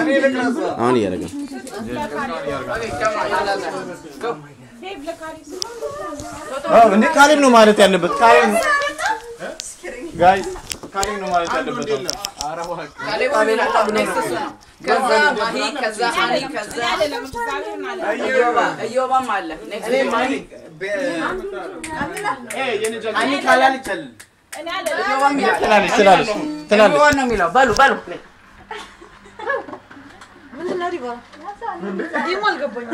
አሁን እያደረገ እንዴ ካሌብ ነው ማለት ያለበት ካሌብ ነው ጋይስ ካሌብ ነው ማለት ያለበት ካሌብ ከዛ ማሂ ከዛ አኒ ከዛ እዮባም አለ እኔ ማሂ አኒ ካላል ይችላል እኔ አለ እዮባም ትላለች ነው የሚለው ባሉ ምን እናሪባ ዲሞል ገባኝ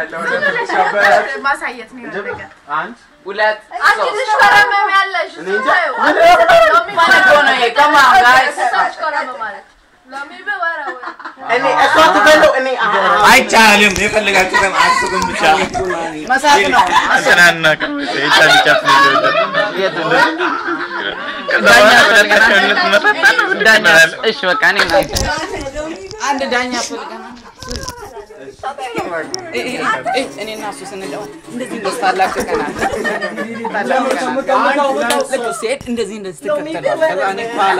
ማሳየት ነው ነገር አንድ ሁለት አትልሽ ፈረመም ያለሽ ማለት ነው ከማ ጋይስ ተሽከራመ ማለት ለሚበ ወራው እኔ እሷት በለው እኔ አይቻልም የፈለጋችሁም አስቡም ብቻ መሳቅ ነው አሰናናቀ እይታን ጫፍ ነው እሺ በቃ እኔ አንድ ዳኛ ፈልገና እኔና እሱ ስንለው እንደዚህ ታላቅቀና ሴት እንደዚህ ትከተላለች ከዛ እኔ ፋላ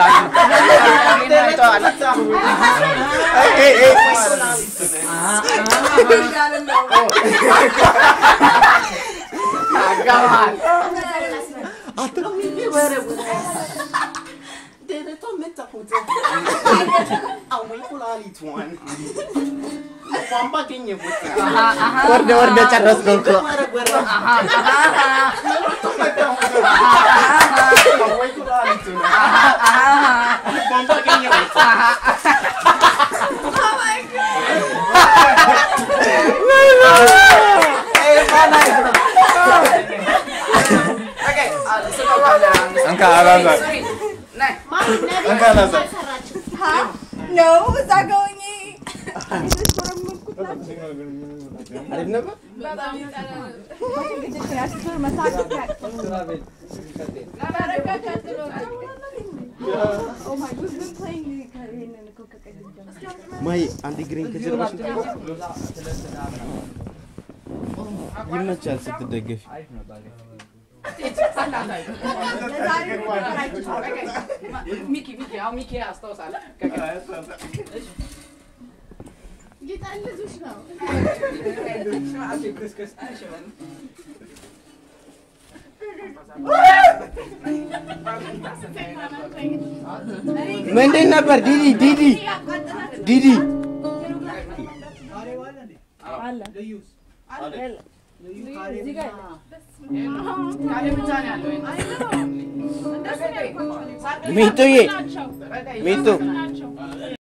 አጋማል አጥሮሚ ወረቡ ደረቶ መጣሁት አሁን ኩላሊቷን ቋምባገኘ ወርደ ጨረስከው እኮ ወይ ኩላሊቷን ቋምባገኘ Angka Alaza. Angka Alaza. No, is that going Arif na ba? Oh my, who's been playing the Korean and the Coca-Cola? May anti green ka jira basta. ይመቻል ስትደገፍ ሚኪ አው ሚኪ አስተውሳለ ጌታልዙሽ ነው ምንድን ነበር ዲዲ አለ ለዩስ አለ እዚህ ጋር ካለ ብቻ ነው ያለው ሚቱዬ ሚቱ